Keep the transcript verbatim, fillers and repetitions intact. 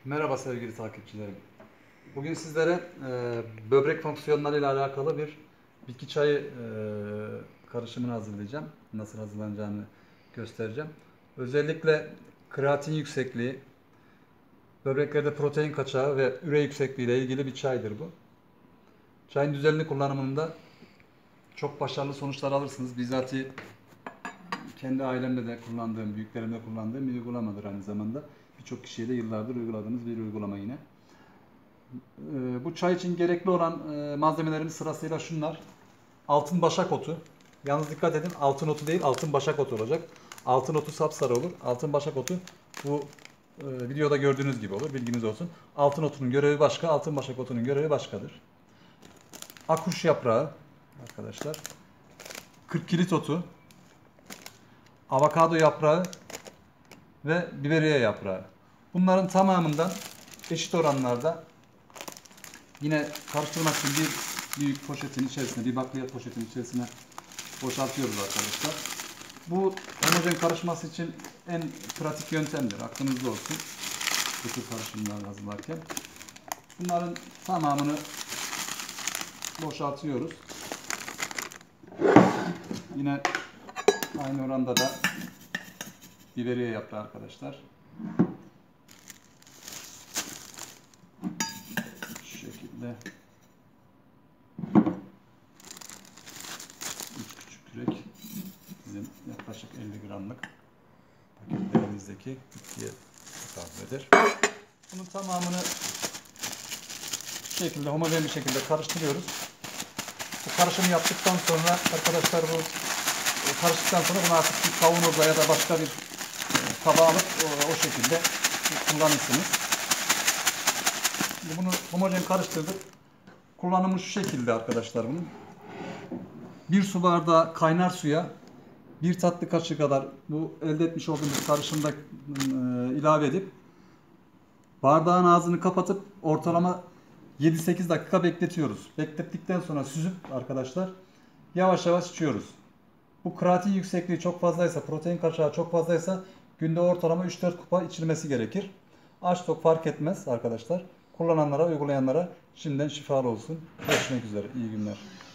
Merhaba sevgili takipçilerim. Bugün sizlere e, böbrek fonksiyonları ile alakalı bir bitki çayı e, karışımını hazırlayacağım. Nasıl hazırlanacağını göstereceğim. Özellikle kreatin yüksekliği, böbreklerde protein kaçağı ve üre yüksekliği ile ilgili bir çaydır bu. Çayın düzenli kullanımında çok başarılı sonuçlar alırsınız. Bizzati kendi ailemde de kullandığım, büyüklerimde kullandığım bir uygulamadır aynı zamanda. Birçok kişiye de yıllardır uyguladığımız bir uygulama yine. Bu çay için gerekli olan malzemelerimiz sırasıyla şunlar. Altın başak otu. Yalnız dikkat edin, altın otu değil, altın başak otu olacak. Altın otu sapsarı olur. Altın başak otu bu videoda gördüğünüz gibi olur. Bilginiz olsun. Altın otunun görevi başka, altın başak otunun görevi başkadır. Akuş yaprağı arkadaşlar. kırk kilit otu. Avokado yaprağı ve biberiye yaprağı. Bunların tamamından eşit oranlarda yine karıştırmak için bir büyük poşetin içerisine, bir bakliyat poşetin içerisine boşaltıyoruz arkadaşlar. Bu homojen karışması için en pratik yöntemdir. Aklınızda olsun. Bu tür karışımlar hazırlarken. Bunların tamamını boşaltıyoruz. Yine aynı oranda da biberiye yaprağı arkadaşlar. Şu şekilde üç küçük kürek bizim yaklaşık elli gramlık paketlerimizdeki bitkiye tekabül eder. Bunun tamamını şu şekilde homojen bir şekilde karıştırıyoruz. Bu karışımı yaptıktan sonra arkadaşlar bu karıştıktan sonra bunu artık bir kavanoza ya da başka bir kaba alıp o, o şekilde kullanırsınız. Şimdi bunu homojen karıştırdık. Kullanımı şu şekilde arkadaşlar bunun. Bir su bardağı kaynar suya bir tatlı kaşığı kadar bu elde etmiş olduğumuz karışımda e, ilave edip bardağın ağzını kapatıp ortalama yedi sekiz dakika bekletiyoruz. Beklettikten sonra süzüp arkadaşlar yavaş yavaş içiyoruz. Bu kreatin yüksekliği çok fazlaysa, protein kaçağı çok fazlaysa günde ortalama üç dört kupa içilmesi gerekir. Aç tok fark etmez arkadaşlar. Kullananlara, uygulayanlara şimdiden şifalı olsun. Görüşmek üzere. İyi günler.